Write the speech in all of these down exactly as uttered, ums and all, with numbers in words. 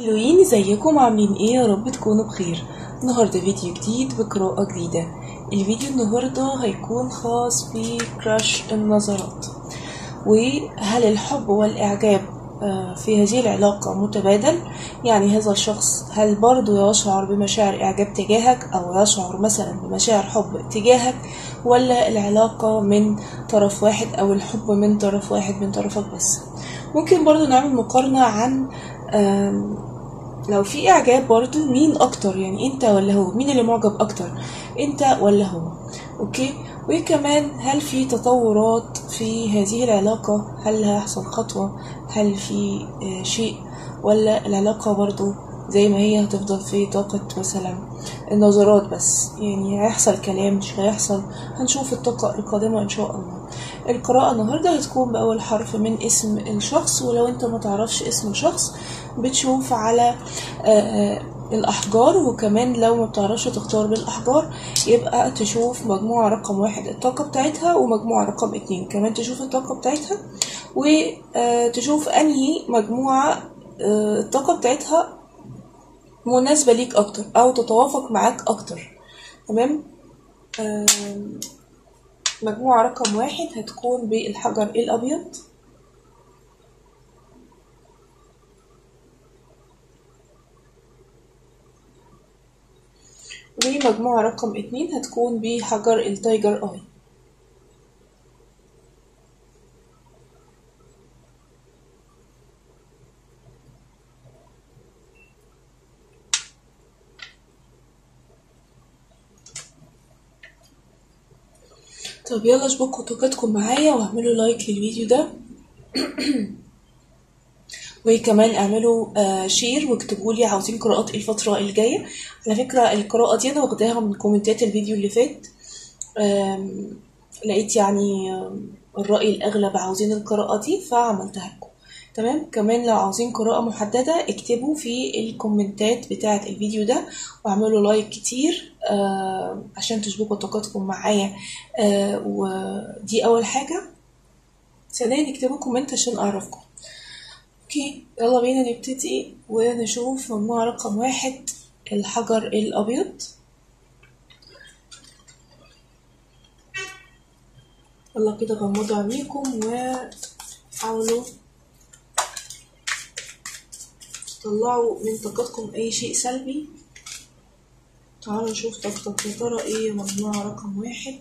حلوين، ازيكم؟ عاملين ايه؟ يا رب تكونوا بخير. النهارده فيديو جديد بقراءة جديدة. الفيديو النهارده هيكون خاص بكراش النظرات، وهل الحب والاعجاب في هذه العلاقة متبادل؟ يعني هذا الشخص هل برضو يشعر بمشاعر اعجاب تجاهك او يشعر مثلا بمشاعر حب تجاهك، ولا العلاقة من طرف واحد او الحب من طرف واحد من طرفك بس؟ ممكن برضو نعمل مقارنة عن لو في اعجاب برضو مين اكتر، يعني انت ولا هو؟ مين اللي معجب اكتر، انت ولا هو؟ اوكي. وكمان هل في تطورات في هذه العلاقة؟ هل هيحصل خطوة؟ هل في شيء، ولا العلاقة برضو زي ما هي هتفضل في طاقة مثلا النظرات بس؟ يعني هيحصل كلام مش هيحصل؟ هنشوف الطاقة القادمة ان شاء الله. القراءة النهاردة هتكون بأول حرف من اسم الشخص، ولو انت ما تعرفش اسم الشخص بتشوف على الأحجار، وكمان لو ما بتعرفش تختار بالأحجار يبقى تشوف مجموعة رقم واحد الطاقة بتاعتها، ومجموعة رقم اتنين كمان تشوف الطاقة بتاعتها، وتشوف أنهي مجموعة الطاقة بتاعتها مناسبة ليك أكتر أو تتوافق معاك أكتر. تمام. مجموعة رقم واحد هتكون بالحجر الأبيض، ومجموعة رقم اتنين هتكون بحجر التايجر اي. طب يلا اشبكوا طاقتكم معايا واعملوا لايك للفيديو ده وكمان اعملوا آه شير، واكتبوا لي عاوزين قراءات الفترة الجاية. على فكرة القراءة دي انا واخداها من كومنتات الفيديو اللي فات، لقيت يعني الرأي الاغلب عاوزين القراءة دي فعملتها لكم. تمام. كمان لو عاوزين قراءة محددة اكتبوا في الكومنتات بتاعة الفيديو ده واعملوا لايك كتير آه عشان تشبكوا طاقتكم معايا. آه ودي اول حاجة. ثانيا اكتبوا كومنت عشان اعرفكم. اوكي يلا بينا نبتدي ونشوف مجموعة رقم واحد الحجر الابيض. يلا كده غمضوا عينيكم وحاولوا طلعوا من طاقتكم اي شيء سلبي. تعالوا نشوف طاقتك يا ترى ايه مجموعة رقم واحد.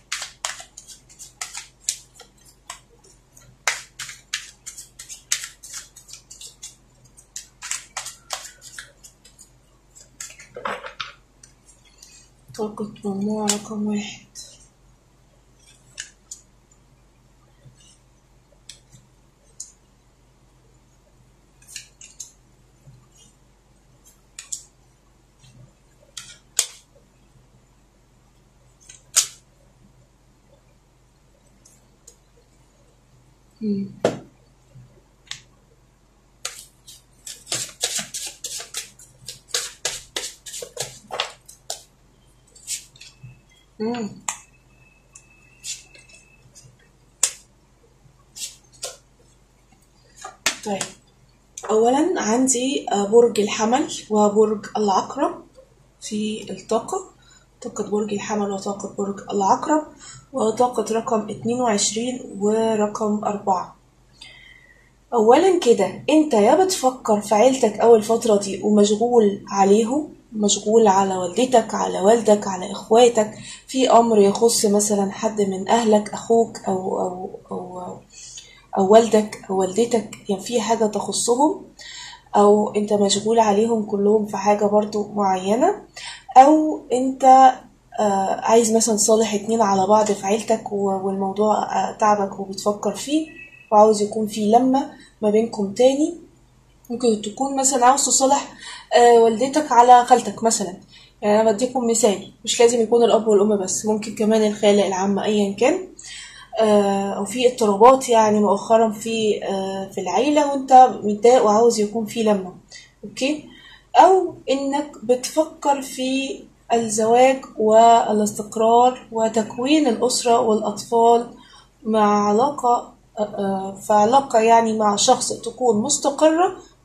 طاقة مجموعة رقم واحد. مم. مم. طيب اولا عندي برج الحمل وبرج العقرب في الطاقة، طاقة برج الحمل وطاقة برج العقرب وطاقة رقم اتنين وعشرين ورقم اربعة. اولا كده انت يا بتفكر في عيلتك اول فترة دي ومشغول عليهم، مشغول على والدتك على والدك على اخواتك في امر يخص مثلا حد من اهلك، اخوك او او او, أو او والدك او والدتك، يعني في حاجة تخصهم او انت مشغول عليهم كلهم في حاجة برضو معينة، او انت آه عايز مثلا تصالح اتنين على بعض في عيلتك والموضوع آه تعبك وبتفكر فيه وعاوز يكون في لمة ما بينكم تاني. ممكن تكون مثلا عاوز تصالح آه والدتك على خالتك مثلا، يعني انا بديكم مثال، مش لازم يكون الاب والام بس، ممكن كمان الخالة العامة ايا كان، او في اضطرابات يعني مؤخرا في في العيله وانت متضايق وعاوز يكون في لمه. اوكي. او انك بتفكر في الزواج والاستقرار وتكوين الاسره والاطفال مع علاقه في علاقه يعني مع شخص تكون مستقره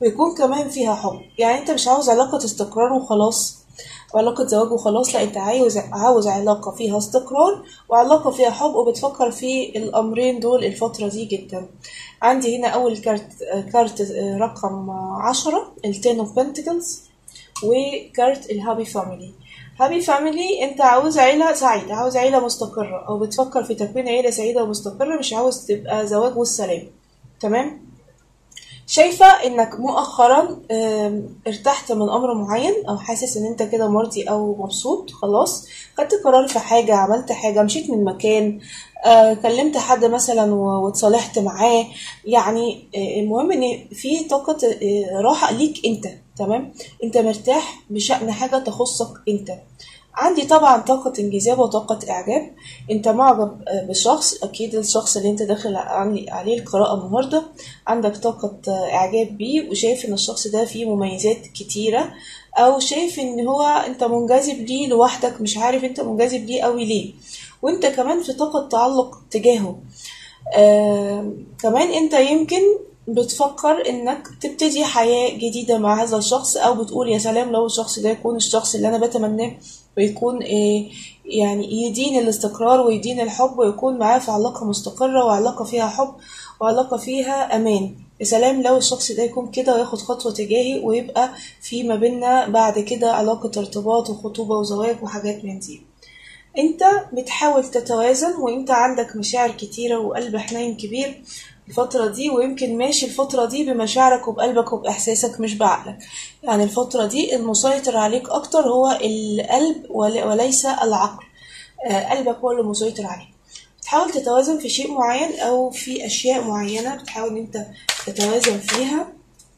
ويكون كمان فيها حب. يعني انت مش عاوز علاقة استقرار وخلاص، علاقة زواج وخلاص، لا انت عاوز عاوز علاقة فيها استقرار وعلاقة فيها حب، وبتفكر في الأمرين دول الفترة دي جدا. عندي هنا أول كارت كارت رقم عشرة التين اوف بنتكلز، وكارت الهابي فاميلي. هابي فاميلي انت عاوز عيلة سعيدة، عاوز عيلة مستقرة، او بتفكر في تكوين عيلة سعيدة ومستقرة، مش عاوز تبقى زواج والسلام. تمام. شايفة انك مؤخرا ارتحت من امر معين، او حاسس ان انت كده مرضي او مبسوط، خلاص خدت قرار في حاجة، عملت حاجة، مشيت من مكان، آه، كلمت حد مثلا واتصالحت معاه. يعني آه، المهم ان في طاقة آه، راحة ليك انت. تمام. انت مرتاح بشأن حاجة تخصك انت. عندي طبعا طاقة انجذاب وطاقة اعجاب. انت معجب بشخص، اكيد الشخص اللي انت داخل عليه القراءة النهاردة عندك طاقة اعجاب بيه، وشايف ان الشخص ده فيه مميزات كتيرة، او شايف ان هو انت منجذب ليه لوحدك، مش عارف انت منجذب ليه قوي ليه، وانت كمان في طاقة تعلق تجاهه. آه، كمان انت يمكن بتفكر انك تبتدي حياة جديدة مع هذا الشخص، او بتقول يا سلام لو الشخص ده يكون الشخص اللي انا بتمناه، ويكون آه يعني يدين الاستقرار ويدين الحب، ويكون معاه في علاقة مستقرة وعلاقة فيها حب وعلاقة فيها امان. يا سلام لو الشخص ده يكون كده وياخد خطوة تجاهي، ويبقى في ما بيننا بعد كده علاقة ارتباط وخطوبة وزواج وحاجات من دي. انت بتحاول تتوازن، وانت عندك مشاعر كتيرة وقلب حنين كبير الفترة دي، ويمكن ماشي الفترة دي بمشاعرك وبقلبك وبإحساسك مش بعقلك. يعني الفترة دي المسيطر عليك أكتر هو القلب وليس العقل. آه، قلبك هو اللي مسيطر عليك. بتحاول تتوازن في شيء معين أو في أشياء معينة، بتحاول ان انت تتوازن فيها.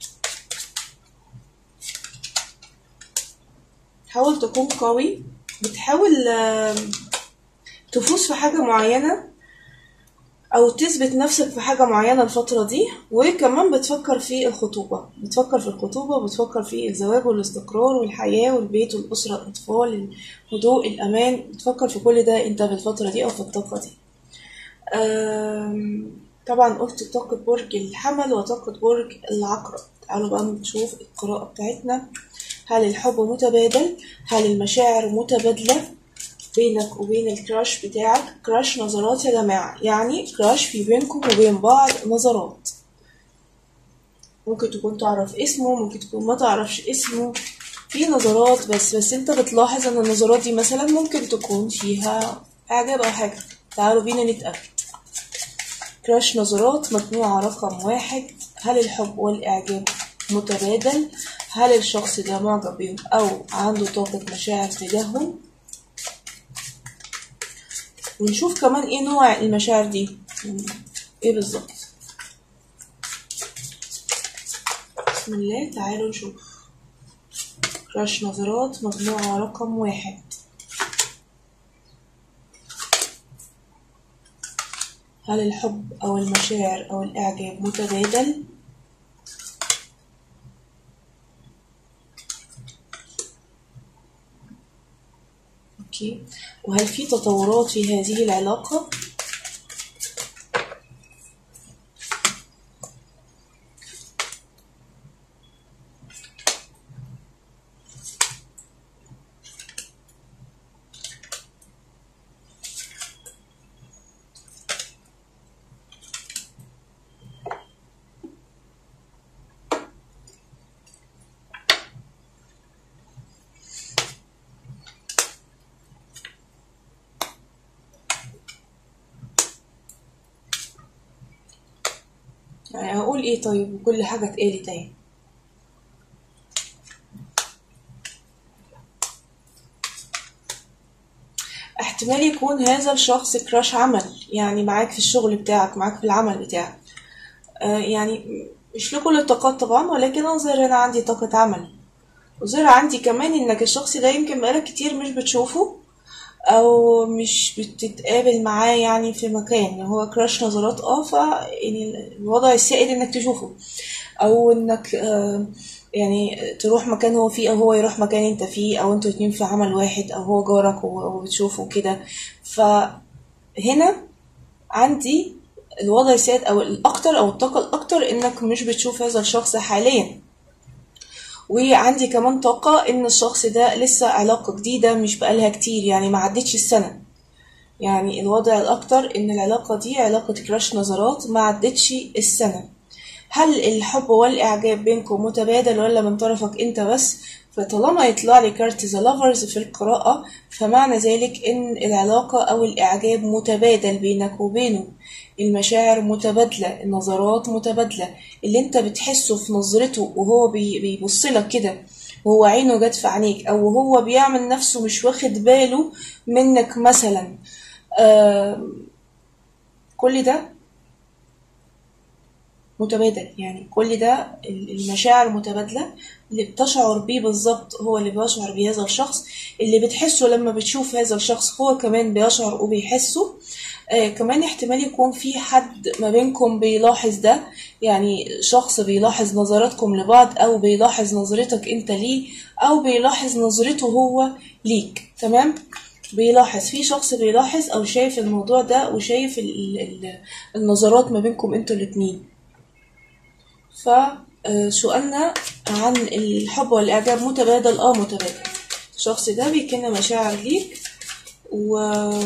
حاول تكون قوي، بتحاول آه، تفوز في حاجة معينة او تثبت نفسك في حاجة معينة الفترة دي. وكمان بتفكر في الخطوبة، بتفكر في الخطوبة وبتفكر في الزواج والاستقرار والحياة والبيت والأسرة الأطفال، الهدوء، الأمان. بتفكر في كل ده انت في الفترة دي او في الطاقة دي. طبعا قلت طاقة برج الحمل وطاقة برج العقرب. تعالوا بقى نشوف القراءة بتاعتنا. هل الحب متبادل؟ هل المشاعر متبادلة بينك وبين الكراش بتاعك؟ كراش نظرات يا جماعة، يعني كراش في بينكم وبين بعض نظرات. ممكن تكون تعرف اسمه، ممكن تكون ما تعرفش اسمه، في نظرات بس بس انت بتلاحظ ان النظرات دي مثلا ممكن تكون فيها اعجاب او حاجة. تعالوا بينا نتأكد. كراش نظرات مجموعة رقم واحد. هل الحب والاعجاب متبادل؟ هل الشخص ده معجب بيهم او عنده طاقة مشاعر تجاههم؟ ونشوف كمان ايه نوع المشاعر دي، ايه بالظبط. بسم الله. تعالوا نشوف. كراش نظرات مجموعة رقم واحد. هل الحب او المشاعر او الاعجاب متبادل؟ اوكي. وهل في تطورات في هذه العلاقة؟ يعني هقول ايه طيب وكل حاجة اتقالت اهي. احتمال يكون هذا الشخص كراش عمل، يعني معاك في الشغل بتاعك، معاك في العمل بتاعك. آه يعني مش لكل الطاقات طبعا، ولكن اظهر هنا عندي طاقة عمل. وظهر عندي كمان انك الشخص ده يمكن بقالك كتير مش بتشوفه او مش بتتقابل معاه، يعني في مكان. هو كراش نظرات اه ف يعني الوضع السائد انك تشوفه، او انك آه يعني تروح مكان هو فيه، او هو يروح مكان انت فيه، او انتوا اتنين في عمل واحد، او هو جارك وبتشوفه كده. فهنا عندي الوضع السائد او الاكتر او الطاقة الاكتر انك مش بتشوف هذا الشخص حاليا. وعندي كمان طاقة ان الشخص ده لسه علاقة جديدة مش بقالها كتير، يعني ما عدتش السنة. يعني الوضع الاكتر ان العلاقة دي علاقة كراش نظرات ما عدتش السنة. هل الحب والاعجاب بينكم متبادل ولا من طرفك انت بس؟ فطالما يطلع لي كارت ذا لافرز في القراءة، فمعنى ذلك ان العلاقة او الاعجاب متبادل بينك وبينه، المشاعر متبادلة، النظرات متبادلة، اللي انت بتحسه في نظرته وهو بيبصلك كده وهو عينه جت في عينيك، او هو بيعمل نفسه مش واخد باله منك مثلا. آه كل ده متبادل، يعني كل ده المشاعر متبادلة. اللي بتشعر بيه بالظبط هو اللي بيشعر بيه هذا الشخص، اللي بتحسه لما بتشوف هذا الشخص هو كمان بيشعر وبيحسه. آه كمان احتمال يكون في حد ما بينكم بيلاحظ ده، يعني شخص بيلاحظ نظراتكم لبعض، او بيلاحظ نظرتك انت ليه، او بيلاحظ نظرته هو ليك. تمام؟ بيلاحظ، في شخص بيلاحظ او شايف الموضوع ده وشايف ال ال النظرات ما بينكم انتوا الاتنين. فسؤالنا عن الحب والاعجاب متبادل. اه متبادل. الشخص ده بيكن مشاعر ليك، و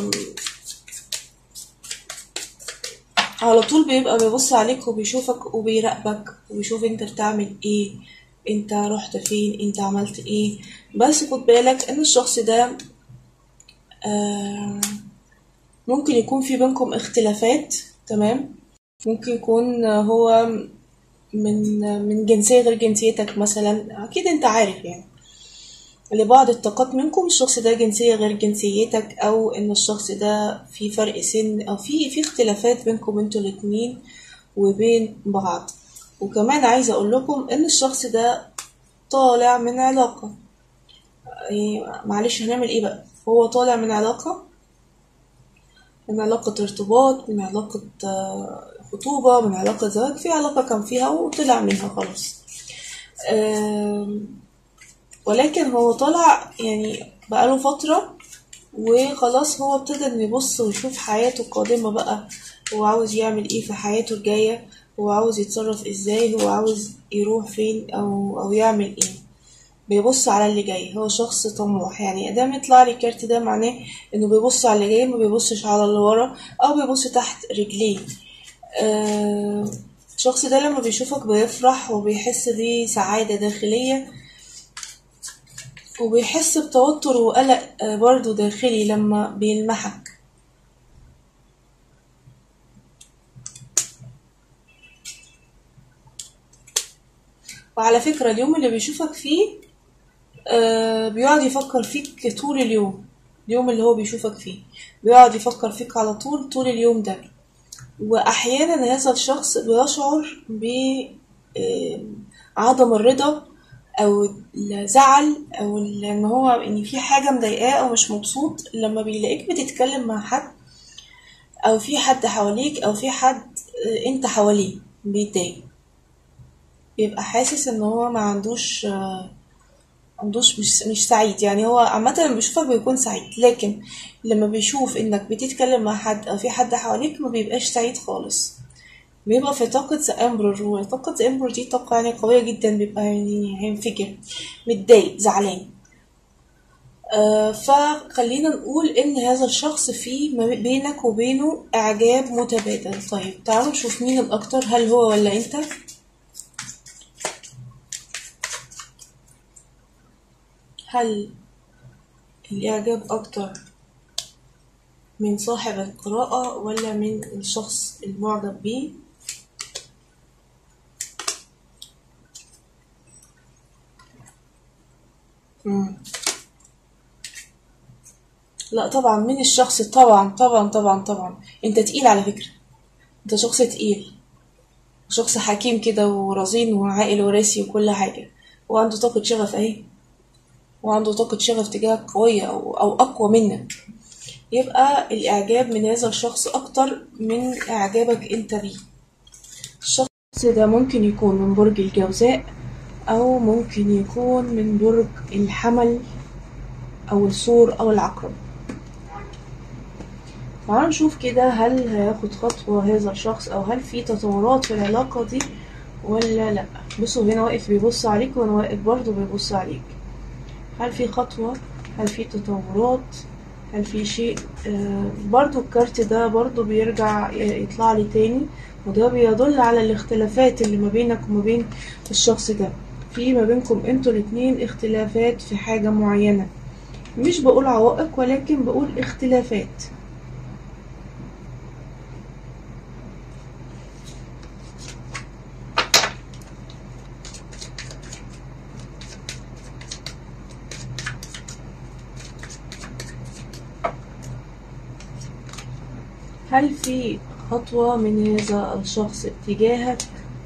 على طول بيبقى بيبص عليك وبيشوفك وبيراقبك وبيشوف انت بتعمل ايه، انت رحت فين، انت عملت ايه. بس خد بالك ان الشخص ده آه ممكن يكون في بينكم اختلافات. تمام؟ ممكن يكون هو من من جنسية غير جنسيتك مثلا، اكيد انت عارف يعني. لبعض الطاقات منكم الشخص ده جنسية غير جنسيتك، او ان الشخص ده في فرق سن، او في في اختلافات بينكم انتوا الاتنين وبين بعض. وكمان عايزة اقول لكم ان الشخص ده طالع من علاقة. يعني معلش هنعمل ايه بقى؟ هو طالع من علاقة، من علاقة ارتباط، من علاقة خطوبة، من علاقة زواج، في علاقة كان فيها وطلع منها خلاص. ولكن هو طلع يعني بقاله فترة وخلاص، هو ابتدى انه يبص ويشوف حياته القادمة بقى، هو عاوز يعمل ايه في حياته الجاية، هو عاوز يتصرف ازاي، هو عاوز يروح فين او او يعمل ايه. بيبص على اللي جاي، هو شخص طموح. يعني ادام يطلع لي الكارت ده معناه انه بيبص على اللي جاي، ما بيبصش على اللي ورا او بيبص تحت رجليه. آه الشخص ده لما بيشوفك بيفرح وبيحس بسعادة داخلية، وبيحس بتوتر وقلق برضو داخلي لما بيلمحك. وعلى فكرة اليوم اللي بيشوفك فيه آه بيقعد يفكر فيك طول اليوم. اليوم اللي هو بيشوفك فيه بيقعد يفكر فيك على طول طول اليوم ده. وأحيانا هذا الشخص بيشعر بعدم الرضا او الزعل، او ان هو ان في حاجه مضايقاه او مش مبسوط لما بيلاقيك بتتكلم مع حد، او في حد حواليك، او في حد انت حواليه بيتضايق. بيبقى حاسس ان هو ما عندوش عندوش مش مش سعيد. يعني هو عامه لما بيشوفك بيكون سعيد، لكن لما بيشوف انك بتتكلم مع حد او في حد حواليك ما بيبقاش سعيد خالص. بيبقى في طاقة ذا امبرور، وطاقة ذا امبرور دي طاقة يعني قوية جدا، بيبقى يعني هينفجر، متضايق، زعلان. آه فخلينا نقول ان هذا الشخص في بينك وبينه اعجاب متبادل. طيب تعالوا نشوف مين الاكتر، هل هو ولا انت؟ هل الاعجاب اكتر من صاحب القراءة ولا من الشخص المعجب بيه؟ مم. لا طبعا من الشخص، طبعا طبعا طبعا طبعا. انت تقيل على فكرة، انت شخص تقيل، شخص حكيم كده ورزين وعاقل وراسي وكل حاجة، وعنده طاقة شغف اهي، وعنده طاقة شغف تجاهك قوية أو, أو أقوى منك. يبقى الإعجاب من هذا الشخص أكتر من إعجابك أنت بيه. الشخص ده ممكن يكون من برج الجوزاء، أو ممكن يكون من برج الحمل أو الثور أو العقرب. تعالوا نشوف كده هل هياخد خطوة هذا الشخص، أو هل في تطورات في العلاقة دي ولا لأ. بصوا هنا واقف بيبص عليك وانا واقف برضو بيبص عليك. هل في خطوة؟ هل في تطورات؟ هل في شيء؟ آه برضو الكارت ده برضو بيرجع يطلع لي تاني، وده بيدل على الاختلافات اللي ما بينك وما بين الشخص ده. في ما بينكم انتوا الاتنين اختلافات في حاجة معينة، مش بقول عوائق ولكن بقول اختلافات. هل في خطوة من هذا الشخص اتجاهك؟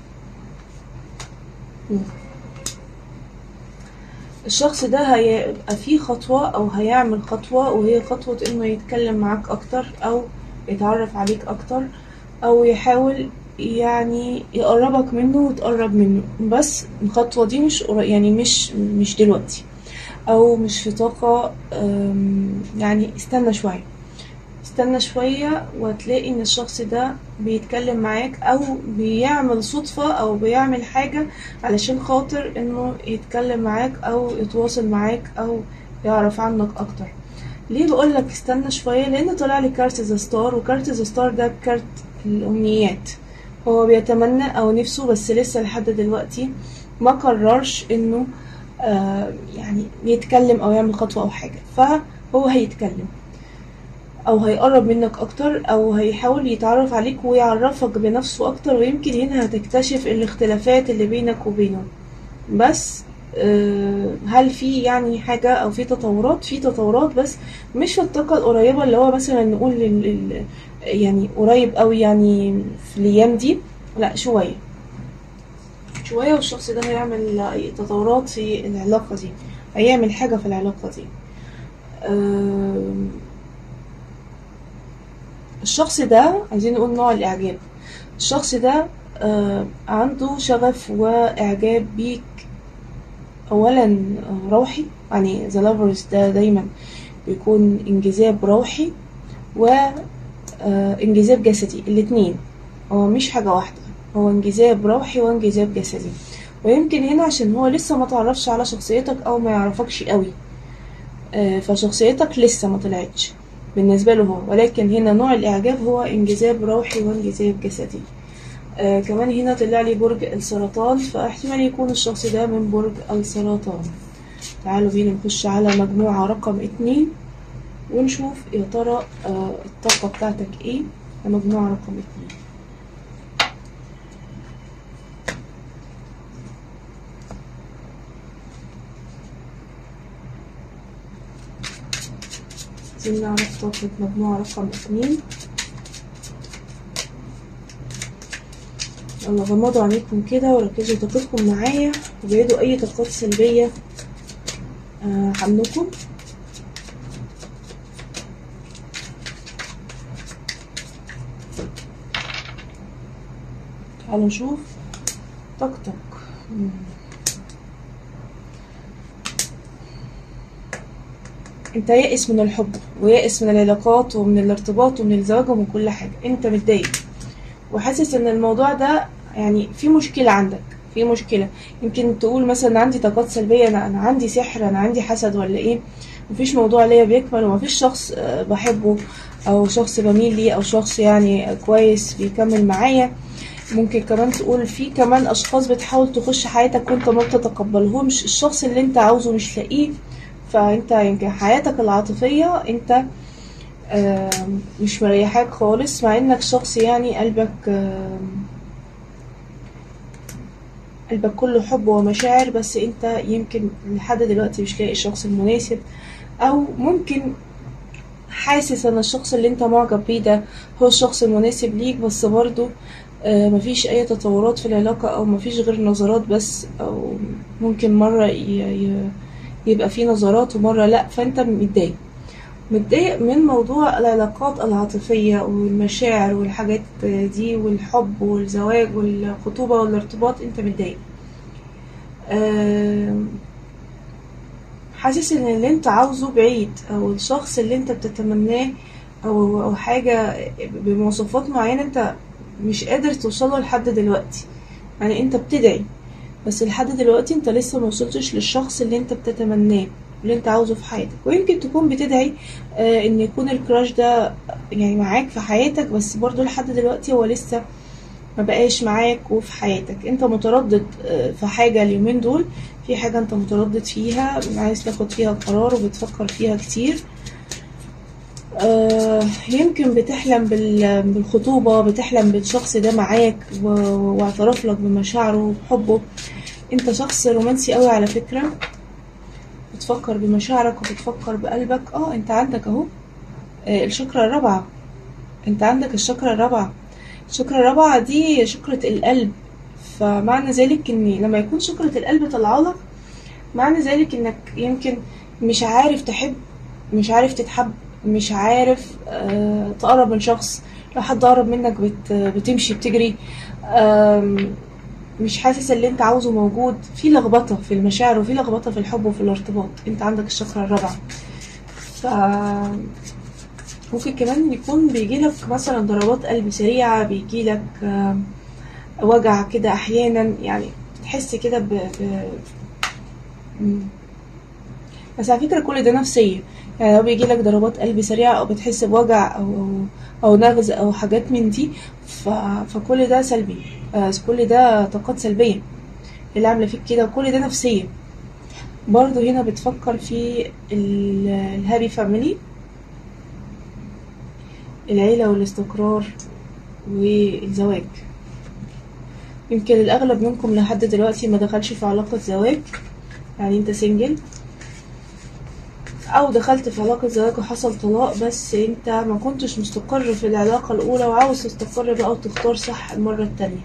الشخص ده هيبقى فيه خطوة او هيعمل خطوة، وهي خطوة انه يتكلم معاك اكتر او يتعرف عليك اكتر او يحاول يعني يقربك منه وتقرب منه. بس الخطوة دي مش يعني مش مش دلوقتي او مش في طاقة، يعني استنى شوية استنى شوية وهتلاقي ان الشخص ده بيتكلم معاك او بيعمل صدفة او بيعمل حاجة علشان خاطر انه يتكلم معاك او يتواصل معاك او يعرف عنك اكتر. ليه بقولك استنى شوية؟ لان طلع لي كارت ذا ستار، وكارت ذا ستار ده كارت الامنيات. هو بيتمنى او نفسه بس لسه لحد دلوقتي ما قررش انه آه يعني يتكلم او يعمل خطوة او حاجة، فهو هيتكلم او هيقرب منك اكتر او هيحاول يتعرف عليك ويعرفك بنفسه اكتر، ويمكن هنا هتكتشف الاختلافات اللي بينك وبينه. بس هل في يعني حاجة او في تطورات؟ في تطورات بس مش في الطاقة القريبة اللي هو مثلا نقول ال يعني قريب قوي يعني في الايام دي، لا شوية شوية والشخص ده هيعمل تطورات في العلاقة دي، هيعمل حاجة في العلاقة دي. الشخص ده عايزين نقول نوع الاعجاب. الشخص ده آه عنده شغف واعجاب بيك، اولا روحي، يعني ذا لافرز ده دايما بيكون انجذاب روحي وانجذاب جسدي، الاتنين، هو مش حاجة واحدة، هو انجذاب روحي وانجذاب جسدي. ويمكن هنا عشان هو لسه ما تعرفش على شخصيتك او ما يعرفكش قوي، آه فشخصيتك لسه ما طلعتش بالنسبة له هو، ولكن هنا نوع الإعجاب هو انجذاب روحي وانجذاب جسدي. آه كمان هنا طلع لي برج السرطان، فاحتمال يكون الشخص ده من برج السرطان. تعالوا بينا نخش على مجموعة رقم اتنين ونشوف يا ترى آه الطاقة بتاعتك ايه مجموعة رقم اتنين. عايزين نعرف طاقة مجموعة رقم اتنين. يلا غمضوا عينيكم كده وركزوا طاقتكم معايا وبعدوا اي طاقات سلبية آه عنكم. تعالوا نشوف طاقتك. انت يائس من الحب ويائس من العلاقات ومن الارتباط ومن الزواج ومن كل حاجة. انت متضايق وحاسس ان الموضوع ده يعني في مشكلة عندك، في مشكلة. يمكن تقول مثلا عندي طاقات سلبية، انا انا عندي سحر، انا عندي حسد ولا ايه، مفيش موضوع ليا بيكمل ومفيش شخص بحبه او شخص بميل ليه او شخص يعني كويس بيكمل معايا. ممكن كمان تقول في كمان اشخاص بتحاول تخش حياتك وانت ما بتتقبلهمش، الشخص اللي انت عاوزه مش لاقيه، فانت يمكن حياتك العاطفية انت مش مريحاك خالص، مع انك شخص يعني قلبك قلبك كله حب ومشاعر، بس انت يمكن لحد دلوقتي مش لاقي الشخص المناسب، او ممكن حاسس ان الشخص اللي انت معجب بيه ده هو الشخص المناسب ليك، بس برضو مفيش اي تطورات في العلاقة او مفيش غير نظرات بس، او ممكن مرة يبقى في نظرات ومرة لا، فانت متضايق متضايق من موضوع العلاقات العاطفية والمشاعر والحاجات دي والحب والزواج والخطوبة والارتباط، انت متضايق. حاسس ان اللي انت عاوزه بعيد، او الشخص اللي انت بتتمناه او او حاجة بمواصفات معينة انت مش قادر توصله لحد دلوقتي. يعني انت بتدعي بس لحد دلوقتي انت لسه موصلتش للشخص اللي انت بتتمناه اللي انت عاوزه في حياتك. ويمكن تكون بتدعي آه ان يكون الكراش ده يعني معاك في حياتك، بس برضو لحد دلوقتي هو لسه ما بقاش معاك وفي حياتك. انت متردد آه في حاجة اليومين دول، في حاجة انت متردد فيها، عايز تاخد فيها قرار وبتفكر فيها كتير. آه يمكن بتحلم بالخطوبة، بتحلم بالشخص ده معاك واعترف لك بمشاعره وبحبه. انت شخص رومانسي قوي على فكرة، بتفكر بمشاعرك وبتفكر بقلبك. اه انت عندك اهو آه الشكرة الرابعة، انت عندك الشكرة الرابعة. الشكرة الرابعة دي شكرة القلب، فمعنى ذلك ان لما يكون شكرة القلب طلعالك، معنى ذلك انك يمكن مش عارف تحب، مش عارف تتحب، مش عارف آه تقرب من شخص. لو حد قرب منك بت بتمشي بتجري، مش حاسس اللي انت عاوزه موجود، في لخبطة في المشاعر وفي لخبطة في الحب وفي الارتباط. انت عندك الشكرة الرابعة. ف ممكن كمان يكون بيجيلك مثلا ضربات قلب سريعة، بيجيلك وجع كده احيانا، يعني تحس كده ب... ب... بس على فكرة كل ده نفسية. يعني لو بيجيلك ضربات قلب سريعة او بتحس بوجع او او, أو نغز او حاجات من دي، ف... فكل ده سلبي. كل ده طاقات سلبية اللي عاملة فيك كده، وكل ده نفسية. برضو هنا بتفكر في الهابي فاميلي، العيلة والاستقرار والزواج. يمكن الأغلب منكم لحد دلوقتي ما دخلش في علاقة زواج، يعني انت سنجل، او دخلت في علاقة زواج وحصل طلاق، بس انت ما كنتش مستقر في العلاقة الأولى وعاوز تستقر بقى وتختار صح المرة التانية.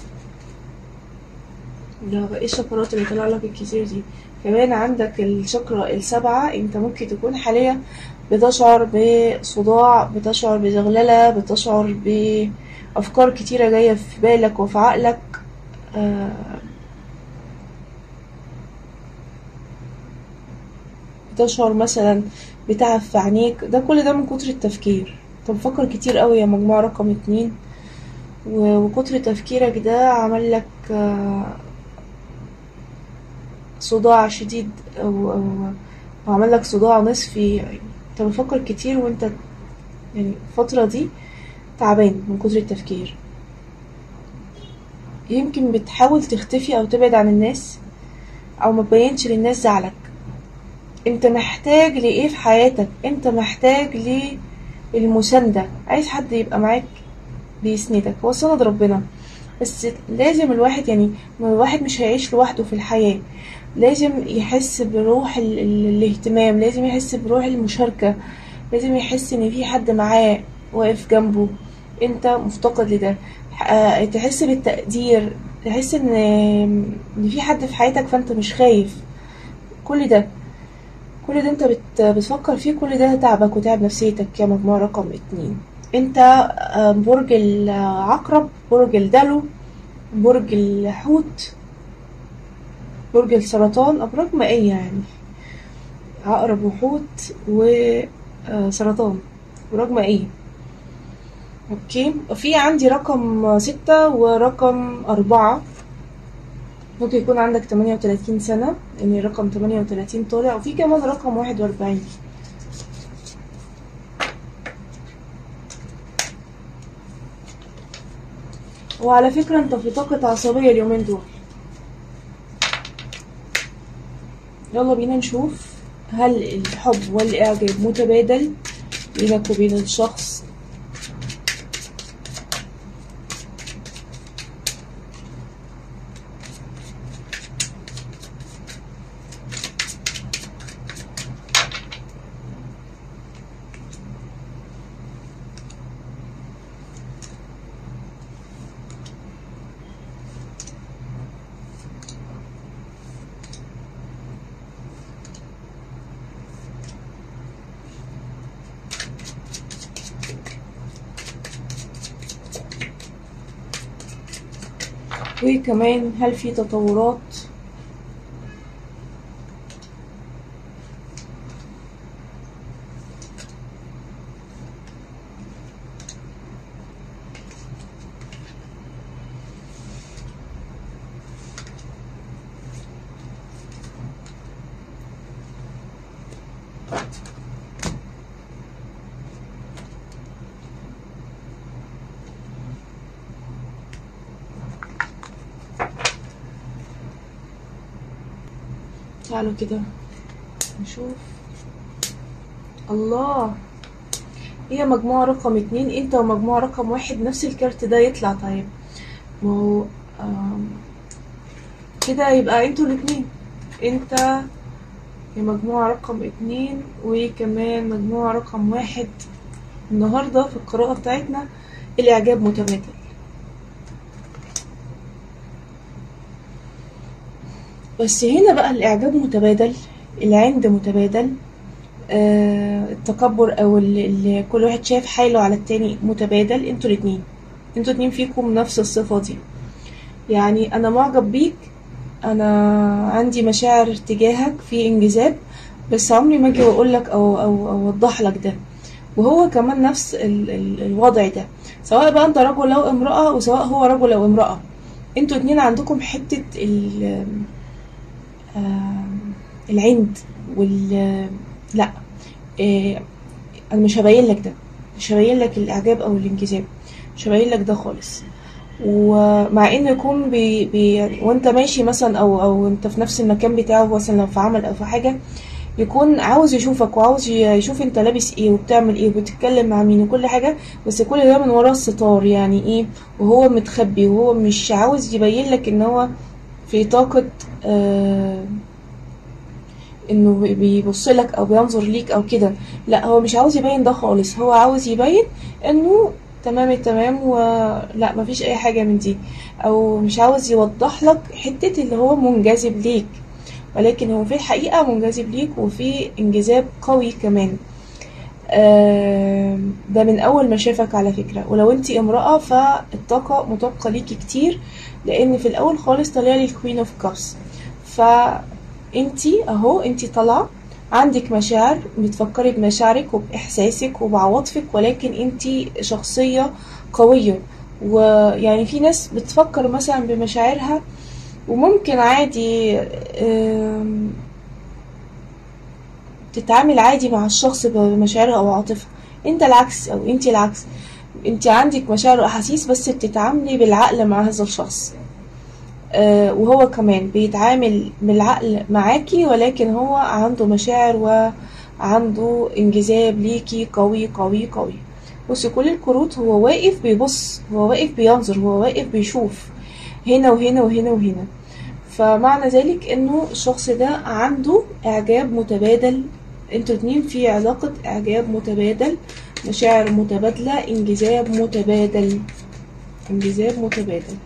ايه الشكرات اللي طلع لك الكتير دي؟ كمان عندك الشكرة السبعة، انت ممكن تكون حاليا بتشعر بصداع، بتشعر بزغللة، بتشعر بأفكار كتيرة جاية في بالك وفي عقلك. آه بتشعر مثلا بتعب في عينيك، ده كل ده من كتر التفكير. انت بتفكر كتير قوي يا مجموعة رقم اتنين، وكتر تفكيرك ده عمل لك آه صداع شديد، أو, أو, أو عمل لك صداع نصفي. انت بتفكر كتير وانت يعني الفترة دي تعبان من كتر التفكير. يمكن بتحاول تختفي او تبعد عن الناس، او ما تبينش للناس زعلك. انت محتاج لايه في حياتك؟ انت محتاج للمساندة، عايز حد يبقى معاك بيسندك، هو سند ربنا. بس لازم الواحد يعني الواحد مش هيعيش لوحده في الحياة، لازم يحس بروح ال ال الاهتمام، لازم يحس بروح المشاركة، لازم يحس ان في حد معاه واقف جنبه. انت مفتقد لده. اه تحس بالتقدير، تحس ان ان في حد في حياتك، فانت مش خايف. كل ده كل ده انت بت بتفكر فيه، كل ده تعبك وتعب نفسيتك يا مجموعة رقم اتنين. انت اه برج العقرب، برج الدلو، برج الحوت، برج السرطان، ابراج مائية يعني، عقرب وحوت وسرطان، ابراج مائية. اوكي، في عندي رقم ستة ورقم اربعة، ممكن يكون عندك تمانية وتلاتين سنة، يعني رقم تمانية وتلاتين طالع، وفي كمان رقم واحد واربعين. وعلى فكرة انت في طاقة عصبية اليومين دول. يلا بينا نشوف هل الحب والاعجاب متبادل بينك وبين الشخص. وكمان هل في تطورات؟ تعالوا كده نشوف. الله، هي مجموعة رقم اتنين انت ومجموعة رقم واحد نفس الكارت ده يطلع. طيب ما هو كده يبقى انتوا الاتنين، انت يا مجموعة رقم اتنين وكمان مجموعة رقم واحد. النهاردة في القراءة بتاعتنا الإعجاب متبادل. بس هنا بقى الإعجاب متبادل، العند متبادل، آه التكبر أو اللي كل واحد شايف حاله على التاني متبادل. انتوا الاتنين انتوا الاتنين فيكم نفس الصفة دي. يعني أنا معجب بيك، أنا عندي مشاعر تجاهك، في انجذاب، بس عمري ما اجي واقولك أو أو أوضح لك ده. وهو كمان نفس ال ال الوضع ده، سواء بقى انت رجل او امرأة، وسواء هو رجل او امرأة. انتوا اتنين عندكم حتة العند وال لا اه انا مش هبين لك ده، مش هبين لك الاعجاب او الانجذاب، مش هبين لك ده خالص. ومع انه يكون بي بي وانت ماشي مثلا او او انت في نفس المكان بتاعه، مثلا لو في عمل او في حاجة، يكون عاوز يشوفك وعاوز يشوف انت لابس ايه وبتعمل ايه وبتتكلم مع مين وكل حاجة، بس كل ده من ورا الستار. يعني ايه؟ وهو متخبي، وهو مش عاوز يبين لك ان هو في طاقة آه انه بيبص لك او بينظر ليك او كده. لا، هو مش عاوز يبين ده خالص، هو عاوز يبين انه تمام التمام ولا مفيش اي حاجة من دي، او مش عاوز يوضح لك حتة اللي هو منجذب ليك، ولكن هو في الحقيقة منجذب ليك وفي انجذاب قوي كمان. ده من اول ما شافك على فكرة. ولو انتي امرأة فالطاقة مطابقة ليكي كتير، لان في الاول خالص طلع لي الكوين اوف كابس. فانتي اهو انتي طالعة عندك مشاعر، بتفكري بمشاعرك وباحساسك وبعواطفك، ولكن انتي شخصية قوية. ويعني في ناس بتفكر مثلا بمشاعرها وممكن عادي تتعامل عادي مع الشخص بمشاعره او عاطفه. انت العكس، او انت العكس، انت عندك مشاعر واحاسيس بس بتتعاملي بالعقل مع هذا الشخص. آه وهو كمان بيتعامل بالعقل معاكي، ولكن هو عنده مشاعر وعنده انجذاب ليكي قوي قوي قوي. بصي كل الكروت هو واقف بيبص، هو واقف بينظر، هو واقف بيشوف هنا وهنا وهنا وهنا. فمعنى ذلك انه الشخص ده عنده اعجاب متبادل، انتوا اتنين في علاقة اعجاب متبادل، مشاعر متبادلة، انجذاب متبادل، انجذاب متبادل.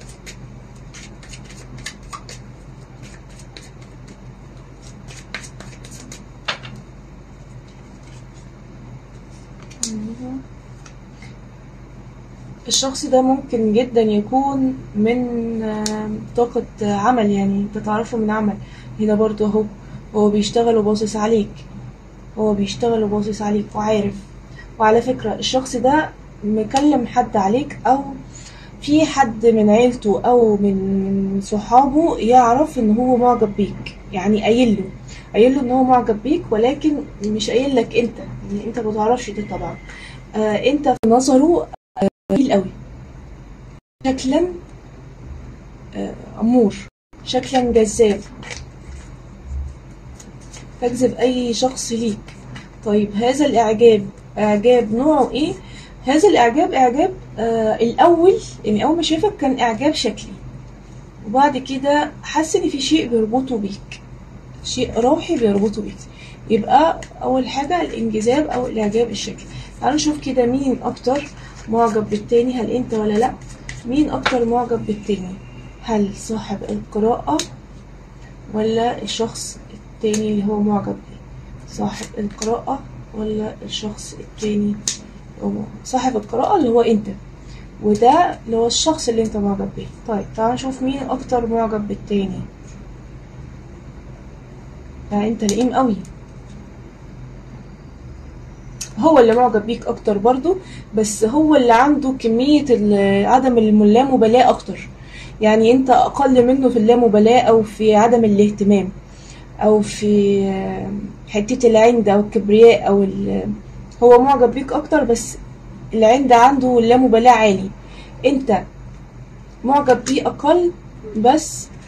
الشخص ده ممكن جدا يكون من طاقة عمل، يعني تتعرفوا من عمل. هنا برضو اهو هو بيشتغل وباصص عليك، هو بيشتغل وباصص عليك وعارف. وعلى فكرة الشخص ده مكلم حد عليك، او في حد من عيلته او من صحابه يعرف ان هو معجب بيك، يعني قايل له قايل له ان هو معجب بيك، ولكن مش قايل لك انت، يعني انت ما تعرفش ده طبعا. آه انت في نظره جميل قوي، شكلا آه امور، شكلا جذاب، تجذب اي شخص ليك. طيب هذا الاعجاب اعجاب نوعه ايه؟ هذا الاعجاب اعجاب آه الاول، يعني اول ما شافك كان اعجاب شكلي، وبعد كده حس ان في شيء بيربطه بيك، شيء روحي بيربطه بيك. يبقى اول حاجة الانجذاب او الاعجاب الشكلي. تعالوا نشوف كده مين اكتر معجب بالتاني، هل انت ولا لا؟ مين اكتر معجب بالتاني؟ هل صاحب القراءة ولا الشخص التاني اللي هو معجب بيه؟ صاحب القراءة ولا الشخص التاني؟ صاحب القراءة اللي هو انت، وده اللي هو الشخص اللي انت معجب بيه. طيب تعال نشوف مين اكتر معجب بالتاني. يعني انت لئيم قوي، هو اللي معجب بيك اكتر برضو، بس هو اللي عنده كمية عدم اللامبالاة اكتر. يعني انت اقل منه في اللامبالاة او في عدم الاهتمام او في حتة العند او الكبرياء او هو معجب بيك اكتر، بس العند عنده اللامبالاة عالي. انت معجب بيه اقل، بس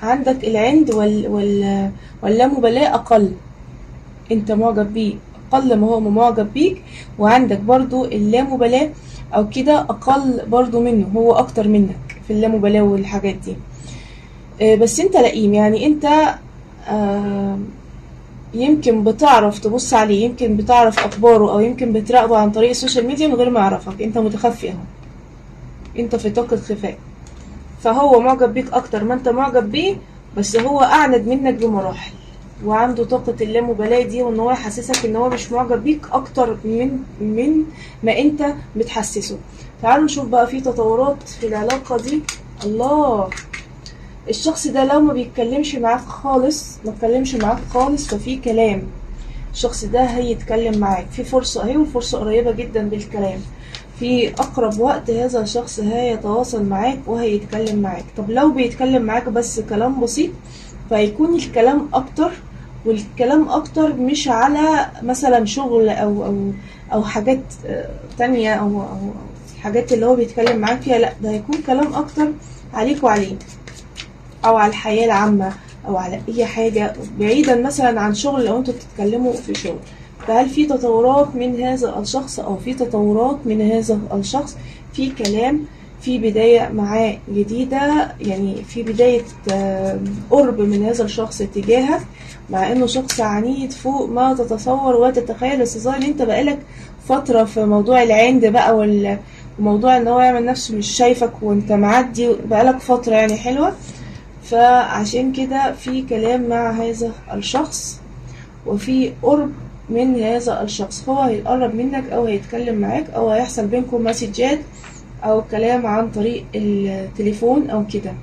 عندك العند وال وال واللامبالاة اقل، انت معجب بيه اقل ما هو معجب بيك، وعندك برضو اللامبالاة او كده اقل برضو منه، هو اكتر منك في اللامبالاة والحاجات دي. آه، بس انت لئيم، يعني انت آه، يمكن بتعرف تبص عليه، يمكن بتعرف اخباره، او يمكن بتراقبه عن طريق السوشيال ميديا من غير ما يعرفك، انت متخفي اهو، انت في طاقة خفاء. فهو معجب بيك اكتر ما انت معجب بيه، بس هو اعند منك بمراحل، وعنده طاقة اللامبالاة دي، وان هو يحسسك ان هو مش معجب بيك اكتر من من ما انت بتحسسه. تعالوا نشوف بقى في تطورات في العلاقة دي. الله، الشخص ده لو ما بيتكلمش معاك خالص، ما اتكلمش معاك خالص، ففي كلام. الشخص ده هيتكلم معاك، في فرصة اهي، وفرصة قريبة جدا بالكلام. في اقرب وقت هذا الشخص هيتواصل معاك وهيتكلم معاك. طب لو بيتكلم معاك بس كلام بسيط، فهيكون الكلام اكتر، والكلام اكتر مش على مثلا شغل او او او حاجات تانية، او او الحاجات اللي هو بيتكلم معاك فيها، لا، ده هيكون كلام اكتر عليك وعليه، او على الحياة العامة، او على اي حاجة بعيدا مثلا عن شغل لو انتوا بتتكلموا في شغل. فهل في تطورات من هذا الشخص، او في تطورات من هذا الشخص، في كلام، في بداية معاه جديدة، يعني في بداية قرب من هذا الشخص تجاهك، مع انه شخص عنيد فوق ما تتصور وتتخيل. بس ظاهر ان انت بقالك فترة في موضوع العند بقى، والموضوع ان هو يعمل نفسه مش شايفك وانت معدي بقالك فترة يعني حلوة. فعشان كده في كلام مع هذا الشخص، وفي قرب من هذا الشخص، هو هيقرب منك او هيتكلم معاك، او هيحصل بينكم مسجات او كلام عن طريق التليفون او كده.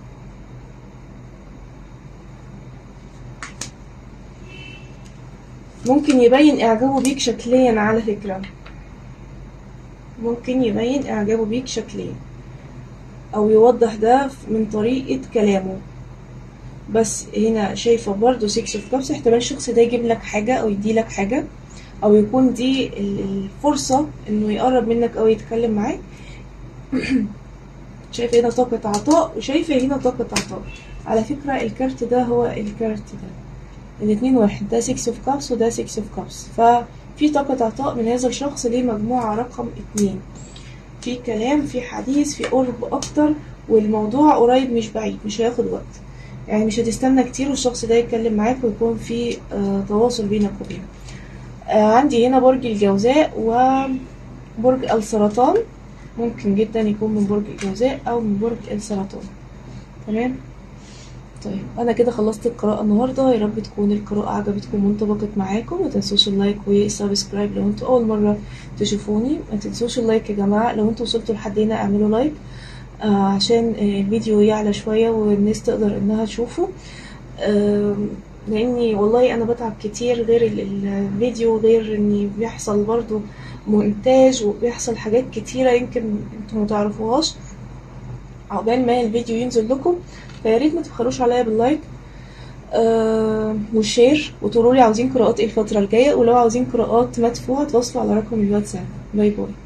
ممكن يبين اعجابه بيك شكليا على فكرة، ممكن يبين اعجابه بيك شكليا، او يوضح ده من طريقة كلامه. بس هنا شايفة برضو سيكس اوف كابس، احتمال الشخص ده يجيب لك حاجة او يدي لك حاجة، او يكون دي الفرصة انه يقرب منك او يتكلم معاك. شايفة هنا طاقة عطاء، وشايفة هنا طاقة عطاء. على فكرة الكارت ده هو الكارت ده، الاتنين واحد، ده سيكس اوف كابس وده سيكس اوف كابس. ففي طاقة عطاء من هذا الشخص لمجموعة رقم اتنين، في كلام، في حديث، في قرب اكتر، والموضوع قريب مش بعيد، مش هياخد وقت، يعني مش هتستنى كتير والشخص ده يتكلم معاك ويكون في آه تواصل بينك وبينه. آه عندي هنا برج الجوزاء وبرج السرطان، ممكن جدا يكون من برج الجوزاء او من برج السرطان. تمام. طيب انا كده خلصت القراءة النهاردة، يا رب تكون القراءة عجبتكم وانطبقت معاكم. ما تنسوش اللايك والسبسكرايب لو انتوا اول مرة تشوفوني. ما تنسوش اللايك يا جماعة، لو انتوا وصلتوا لحد هنا اعملوا لايك آه عشان الفيديو يعلى شوية والناس تقدر انها تشوفه. آه لاني والله انا بتعب كتير غير الفيديو، غير اني بيحصل برضو مونتاج وبيحصل حاجات كتيرة يمكن انتوا متعرفوهاش عقبال ما الفيديو ينزل لكم. فياريت ما تبخلوش عليا باللايك آه والشير، وتقولوا لي عاوزين قراءات ايه الفترة الجاية، ولو عاوزين قراءات مدفوعة تواصلوا على رقم الواتساب. باي باي.